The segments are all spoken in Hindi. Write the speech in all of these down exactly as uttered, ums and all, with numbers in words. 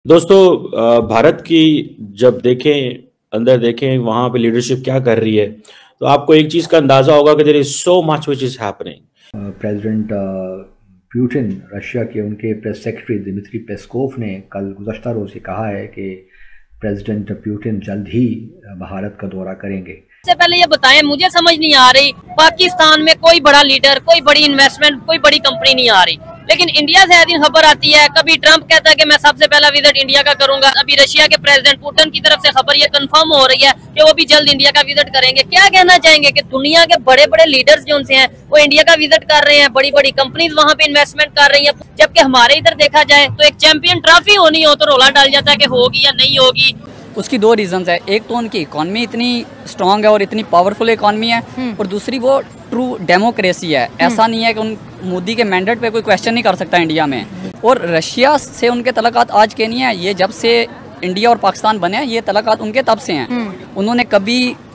दोस्तों अ, भारत की जब देखें अंदर देखें वहां पे लीडरशिप क्या कर रही है तो आपको एक चीज का अंदाजा होगा कि there is so much which is happening. President Putin Russia के उनके प्रेस सेक्रेटरी दिमित्री पेस्कोव ने कल गुज़श्ता रोज़ ये कहा है कि प्रेसिडेंट प्यूटिन जल्द ही भारत का दौरा करेंगे। सबसे पहले ये बताएं, मुझे समझ नहीं आ रही पाकिस्तान में कोई बड़ा लीडर, कोई बड़ी इन्वेस्टमेंट, कोई बड़ी कंपनी नहीं आ रही, लेकिन इंडिया से हर दिन खबर आती है। कभी ट्रंप कहता है कि मैं सबसे पहला विजिट इंडिया का करूंगा, अभी रशिया के प्रेसिडेंट पुतिन की तरफ से खबर ये कंफर्म हो रही है कि वो भी जल्द इंडिया का विजिट करेंगे। क्या कहना चाहेंगे कि दुनिया के बड़े बड़े लीडर्स जो उनसे हैं वो इंडिया का विजिट कर रहे हैं, बड़ी बड़ी कंपनीज वहाँ पे इन्वेस्टमेंट कर रही है, जबकि हमारे इधर देखा जाए तो एक चैंपियन ट्रॉफी होनी हो तो रोला डाल जाता है कि होगी या नहीं होगी। उसकी दो रीजंस है, एक तो उनकी इकॉनमी इतनी स्ट्रांग है और इतनी पावरफुल इकॉनमी है, और दूसरी वो ट्रू डेमोक्रेसी है। ऐसा नहीं है कि उन मोदी के मैंडेट पे कोई क्वेश्चन नहीं कर सकता इंडिया में। और रशिया से उनके तल्लुकात आज के नहीं है, ये जब से इंडिया और पाकिस्तान बने हैं ये तल्लुकात उनके तब से हैं। उन्होंने कभी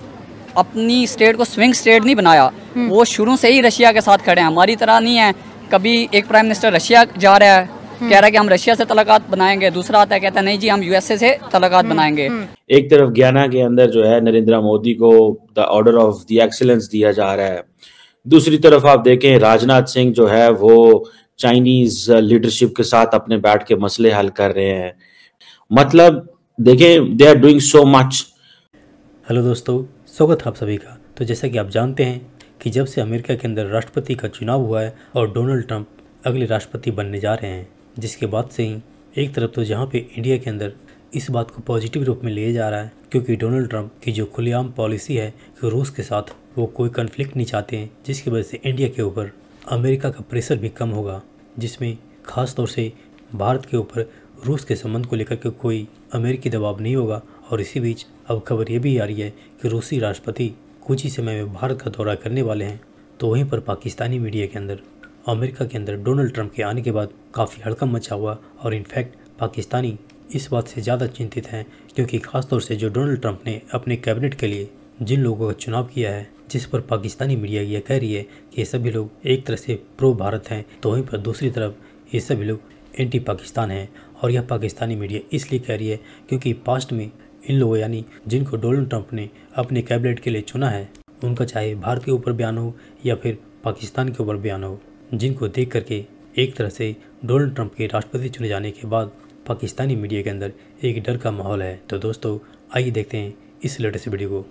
अपनी स्टेट को स्विंग स्टेट नहीं बनाया, वो शुरू से ही रशिया के साथ खड़े हैं। हमारी तरह नहीं है कभी एक प्राइम मिनिस्टर रशिया जा रहा है कह रहा है कि हम रशिया से तल्लुकात बनाएंगे, दूसरा आता है कहता है नहीं जी हम यूएसए से तल्लुकात बनाएंगे। एक तरफ गयाना के अंदर जो है नरेंद्र मोदी को the order of the excellence दिया जा रहा है, दूसरी तरफ आप देखें राजनाथ सिंह जो है वो चाइनीज लीडरशिप के साथ अपने बैठ के मसले हल कर रहे हैं। मतलब देखें they are doing so much. Hello दोस्तों, स्वागत है आप सभी का। तो जैसा कि आप जानते हैं कि जब से अमेरिका के अंदर राष्ट्रपति का चुनाव हुआ है और डोनाल्ड ट्रंप अगले राष्ट्रपति बनने जा रहे हैं, जिसके बाद से ही एक तरफ तो जहाँ पे इंडिया के अंदर इस बात को पॉजिटिव रूप में लिया जा रहा है, क्योंकि डोनाल्ड ट्रंप की जो खुलेआम पॉलिसी है कि रूस के साथ वो कोई कन्फ्लिक्ट नहीं चाहते हैं, जिसकी वजह से इंडिया के ऊपर अमेरिका का प्रेशर भी कम होगा, जिसमें ख़ास तौर से भारत के ऊपर रूस के संबंध को लेकर के कोई अमेरिकी दबाव नहीं होगा। और इसी बीच अब खबर ये भी आ रही है कि रूसी राष्ट्रपति कुछ ही समय में भारत का दौरा करने वाले हैं। तो वहीं पर पाकिस्तानी मीडिया के अंदर अमेरिका के अंदर डोनाल्ड ट्रंप के आने के बाद काफ़ी हड़कंप मचा हुआ, और इनफैक्ट पाकिस्तानी इस बात से ज़्यादा चिंतित हैं क्योंकि ख़ासतौर से जो डोनाल्ड ट्रंप ने अपने कैबिनेट के लिए जिन लोगों का चुनाव किया है, जिस पर पाकिस्तानी मीडिया यह कह रही है कि ये सभी लोग एक तरह से प्रो भारत हैं, तो वहीं पर दूसरी तरफ ये सभी लोग एंटी पाकिस्तान हैं। और यह पाकिस्तानी मीडिया इसलिए कह रही है क्योंकि पास्ट में इन लोगों यानी जिनको डोनाल्ड ट्रंप ने अपने कैबिनेट के लिए चुना है, उनका चाहे भारत के ऊपर बयान हो या फिर पाकिस्तान के ऊपर बयान हो, जिनको देख करके एक तरह से डोनाल्ड ट्रंप के राष्ट्रपति चुने जाने के बाद पाकिस्तानी मीडिया के अंदर एक डर का माहौल है। तो दोस्तों आइए देखते हैं इस लेटेस्ट वीडियो को।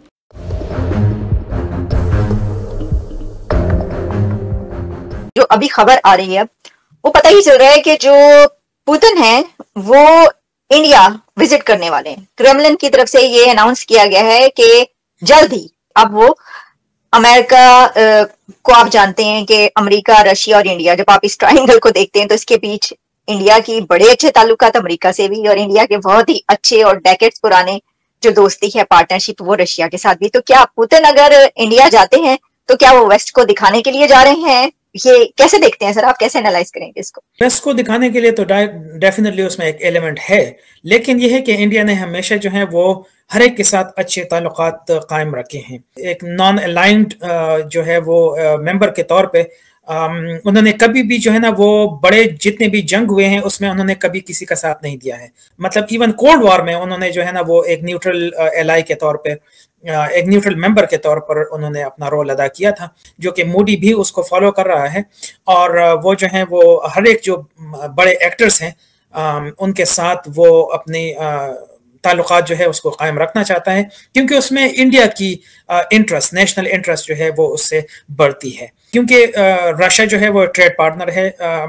जो अभी खबर आ रही है वो पता ही चल रहा है कि जो पुतिन है वो इंडिया विजिट करने वाले हैं। क्रेमलिन की तरफ से ये अनाउंस किया गया है कि जल्द ही अब वो अमेरिका को, आप जानते हैं कि अमेरिका, रशिया और इंडिया, जब आप इस ट्रायंगल को देखते हैं तो इसके बीच इंडिया की बड़े अच्छे ताल्लुकात अमेरिका से भी, और इंडिया के बहुत ही अच्छे और डेकेड्स पुराने जो दोस्ती है, पार्टनरशिप, वो रशिया के साथ भी। तो क्या पुतिन अगर इंडिया जाते हैं तो क्या वो वेस्ट को दिखाने के लिए जा रहे हैं? ये कैसे देखते हैं सर, आप कैसे एनालाइज करेंगे इसको? वेस्ट को दिखाने के लिए तो डेफिनेटली उसमें एक एलिमेंट है, लेकिन यह है कि इंडिया ने हमेशा जो है वो हर एक के साथ अच्छे ताल्लुकात कायम रखे हैं। एक नॉन अलाइंड जो है वो मेंबर के तौर पे उन्होंने कभी भी जो है ना वो बड़े जितने भी जंग हुए हैं उसमें उन्होंने कभी किसी का साथ नहीं दिया है। मतलब इवन कोल्ड वॉर में उन्होंने जो है ना वो एक न्यूट्रल एलाई के तौर पे, एक न्यूट्रल मेंबर के तौर पर उन्होंने अपना रोल अदा किया था, जो कि मोदी भी उसको फॉलो कर रहा है। और वो जो है वो हर एक जो बड़े एक्टर्स हैं उनके साथ वो अपनी ताल्लुकात जो है उसको कायम रखना चाहता है, क्योंकि उसमें इंडिया की इंटरेस्ट, नेशनल इंटरेस्ट जो है वो उससे बढ़ती है। क्योंकि रशिया जो है वो ट्रेड पार्टनर है,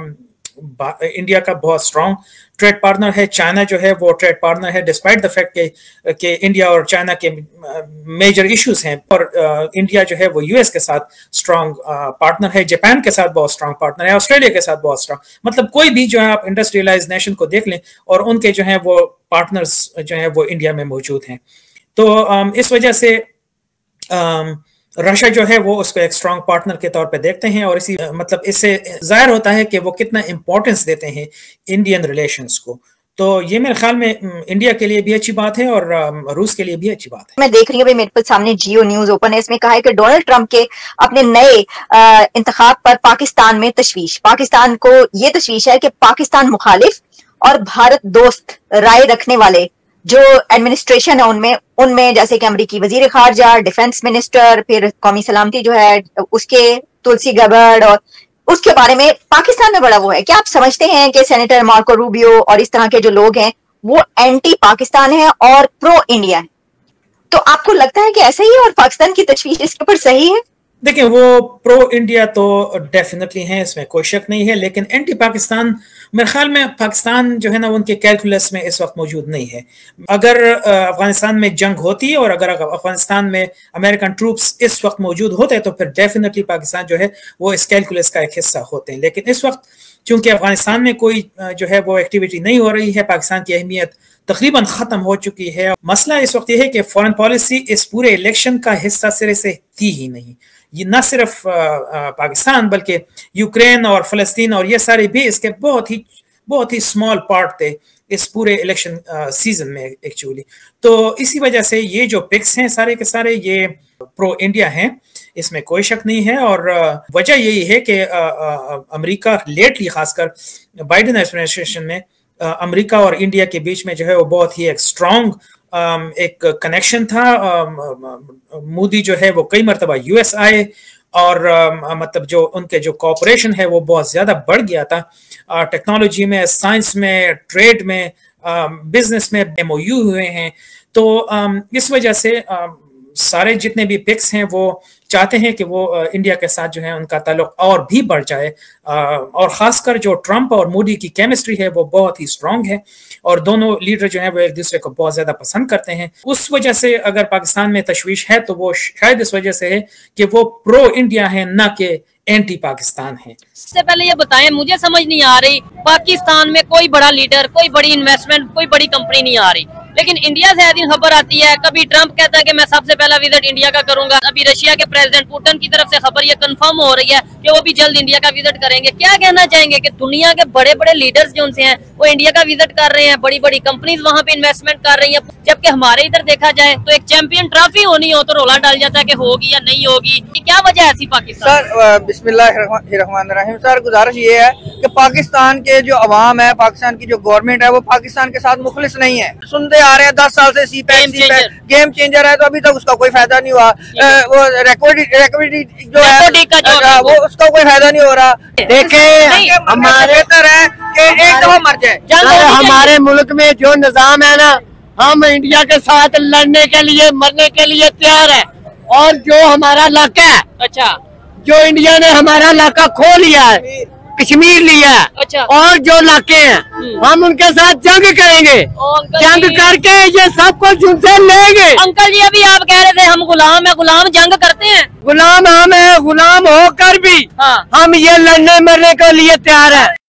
इंडिया का बहुत स्ट्रॉन्ग ट्रेड पार्टनर है। चाइना जो है वो ट्रेड पार्टनर है, डिस्पाइट द फैक्ट के, के इंडिया और चाइना के मेजर इश्यूज हैं, और इंडिया जो है वो यूएस के साथ स्ट्रॉन्ग पार्टनर है, जापान के साथ बहुत स्ट्रॉन्ग पार्टनर है, ऑस्ट्रेलिया के साथ बहुत स्ट्रॉन्ग। मतलब कोई भी जो है आप इंडस्ट्रियलाइज नेशन को देख लें और उनके जो है वो पार्टनर्स जो है वो इंडिया में मौजूद हैं। तो इस वजह से रशिया जो है वो उसको एक स्ट्रॉन्ग पार्टनर के तौर पे देखते हैं, और इसी मतलब इससे जाहिर होता है कि वो कितना इंपॉर्टेंस देते हैं इंडियन रिलेशंस को। तो ये मेरे ख्याल में इंडिया के लिए भी अच्छी बात है और रूस के लिए भी अच्छी बात है। मैं देख रही हूँ मेरे सामने जियो न्यूज ओपन है, इसमें कहा है कि डोनाल्ड ट्रंप के अपने नए इंतखाब पर पाकिस्तान में तशवीश। पाकिस्तान को ये तशवीश है कि पाकिस्तान मुखालिफ और भारत दोस्त राय रखने वाले जो एडमिनिस्ट्रेशन है उनमें उनमें जैसे कि अमरीकी वजीर खारजा, डिफेंस मिनिस्टर, फिर कौमी सलामती जो है उसके तुलसी गबर्ड, और उसके बारे में पाकिस्तान में बड़ा वो है। क्या आप समझते हैं कि सेनेटर मार्को रूबियो और इस तरह के जो लोग हैं वो एंटी पाकिस्तान है और प्रो इंडिया है? तो आपको लगता है कि ऐसा ही है और पाकिस्तान की तशवीश इसके ऊपर सही है? देखिए, वो प्रो इंडिया तो डेफिनेटली है, इसमें कोई शक नहीं है, लेकिन एंटी पाकिस्तान मेरे ख्याल में पाकिस्तान जो है ना उनके कैलकुलस में इस वक्त मौजूद नहीं है। अगर अफगानिस्तान में जंग होती और अगर अफगानिस्तान में अमेरिकन ट्रूप्स इस वक्त मौजूद होते तो फिर डेफिनेटली पाकिस्तान जो है वो इस कैलकुलस का एक हिस्सा होते हैं। लेकिन इस वक्त चूंकि अफगानिस्तान में कोई जो है वो एक्टिविटी नहीं हो रही है, पाकिस्तान की अहमियत तकरीबन खत्म हो चुकी है। मसला इस वक्त यह है कि फॉरेन पॉलिसी इस पूरे इलेक्शन का हिस्सा सिरे से थी ही नहीं। ये न सिर्फ पाकिस्तान बल्कि यूक्रेन और फलस्तीन और ये सारे भी इसके बहुत ही बहुत ही स्मॉल पार्ट थे इस पूरे इलेक्शन सीजन में एक्चुअली। तो इसी वजह से ये जो पिक्स हैं सारे के सारे ये प्रो इंडिया हैं, इसमें कोई शक नहीं है। और वजह यही है कि अमेरिका लेटली खासकर बाइडेन एडमिनिस्ट्रेशन में अमेरिका और इंडिया के बीच में जो है वो बहुत ही एक स्ट्रॉन्ग एक कनेक्शन था। मोदी जो है वो कई मरतबा यूएस आए और मतलब जो उनके जो कॉपरेशन है वो बहुत ज़्यादा बढ़ गया था, टेक्नोलॉजी में, साइंस में, ट्रेड में, बिजनेस में एमओयू हुए हैं। तो इस वजह से सारे जितने भी पिक्स हैं वो चाहते हैं कि वो इंडिया के साथ जो है उनका ताल्लुक और भी बढ़ जाए। और ख़ासकर जो ट्रंप और मोदी की केमिस्ट्री है वो बहुत ही स्ट्रॉन्ग है और दोनों लीडर जो हैं वो एक दूसरे को बहुत ज़्यादा पसंद करते हैं। उस वजह से अगर पाकिस्तान में तशवीश है तो वो शायद इस वजह से है कि वो प्रो इंडिया है, ना कि एंटी पाकिस्तान है। सबसे पहले ये बताएं, मुझे समझ नहीं आ रही पाकिस्तान में कोई बड़ा लीडर, कोई बड़ी इन्वेस्टमेंट, कोई बड़ी कंपनी नहीं आ रही, लेकिन इंडिया से हर दिन खबर आती है। कभी ट्रंप कहता है कि मैं सबसे पहला विजिट इंडिया का करूंगा, अभी रशिया के प्रेसिडेंट पुतिन की तरफ से खबर ये कंफर्म हो रही है कि वो भी जल्द इंडिया का विजिट करेंगे। क्या कहना चाहेंगे कि दुनिया के बड़े बड़े लीडर्स जो उनसे हैं वो इंडिया का विजिट कर रहे हैं, बड़ी बड़ी कंपनीज वहाँ पे इन्वेस्टमेंट कर रही है, जबकि हमारे इधर देखा जाए तो एक चैंपियन ट्रॉफी होनी हो तो रोला डाल जाता है कि होगी या नहीं होगी। क्या वजह है ऐसी पाकिस्तान? सर बिस्मिल्लाहिर्रहमानिर्रहीम, सर गुजारिश ये है कि पाकिस्तान के जो अवाम है, पाकिस्तान की जो गवर्नमेंट है वो पाकिस्तान के साथ मुखलिस नहीं है। सुनते आ रहे हैं दस साल से CPEC CPEC game changer है, तो अभी तक उसका कोई फायदा नहीं हुआ। वो रिकवरी जो है वो उसका कोई फायदा नहीं हो रहा। देखें, हमारे बेहतर है कि एक दफा मर जाए। हमारे मुल्क में जो निजाम है ना, हम इंडिया के साथ लड़ने के लिए, मरने के लिए तैयार है। और जो हमारा इलाका है, अच्छा, जो इंडिया ने हमारा इलाका खो लिया है, कश्मीर लिया है, अच्छा, और जो इलाके हैं हम उनके साथ जंग करेंगे, जंग करके ये सब कुछ उनसे लेंगे। अंकल जी, अभी आप कह रहे थे हम गुलाम है, गुलाम जंग करते हैं? गुलाम हम है, गुलाम होकर भी हाँ। हम ये लड़ने मरने के लिए तैयार है।